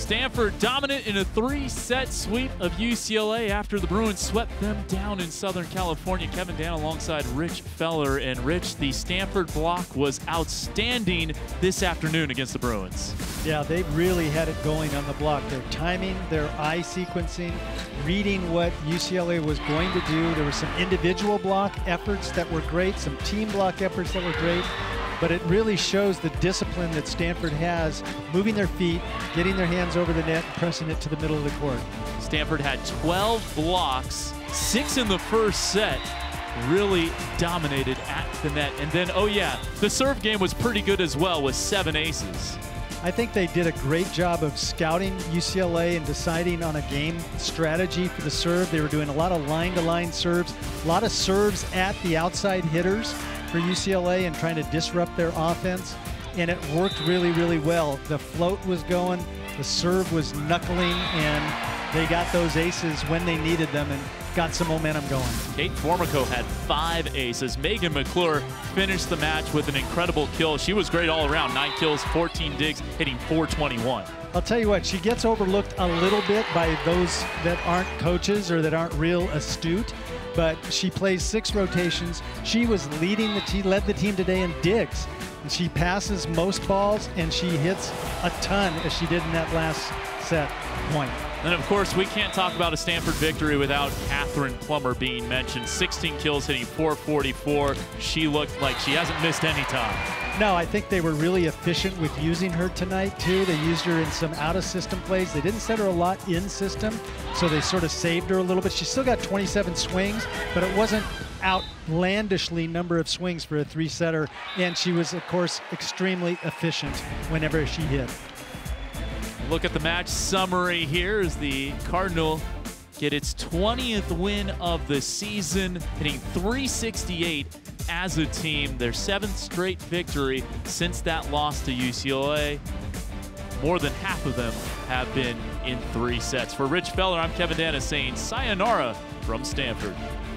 Stanford dominant in a 3-set sweep of UCLA after the Bruins swept them down in Southern California. Kevin Danna alongside Rich Feller. And Rich, the Stanford block was outstanding this afternoon against the Bruins. Yeah, they really had it going on the block. Their timing, their eye sequencing, reading what UCLA was going to do. There were some individual block efforts that were great, some team block efforts that were great. But it really shows the discipline that Stanford has, moving their feet, getting their hands over the net, pressing it to the middle of the court. Stanford had 12 blocks, 6 in the first set, really dominated at the net. And then, oh yeah, the serve game was pretty good as well with 7 aces. I think they did a great job of scouting UCLA and deciding on a game strategy for the serve. They were doing a lot of line-to-line serves, a lot of serves at the outside hitters for UCLA and trying to disrupt their offense, and it worked really, really well. The float was going, the serve was knuckling, and they got those aces when they needed them and got some momentum going. Kate Formico had 5 aces. Megan McClure finished the match with an incredible kill. She was great all around, 9 kills, 14 digs, hitting .421. I'll tell you what, she gets overlooked a little bit by those that aren't coaches or that aren't real astute, but she plays 6 rotations. She was leading the team, led the team today in digs. And she passes most balls and she hits a ton as she did in that last set point. And of course, we can't talk about a Stanford victory without Kathryn Plummer being mentioned. 16 kills, hitting .444. She looked like she hasn't missed any time. No, I think they were really efficient with using her tonight, too. They used her in some out-of-system plays. They didn't set her a lot in system, so they sort of saved her a little bit. She still got 27 swings, but it wasn't outlandishly number of swings for a 3-setter, and she was, of course, extremely efficient whenever she hit. Look at the match summary here as the Cardinal get its 20th win of the season, hitting .368 as a team, their 7th straight victory since that loss to UCLA. More than half of them have been in 3 sets. For Rich Feller, I'm Kevin Danna saying sayonara from Stanford.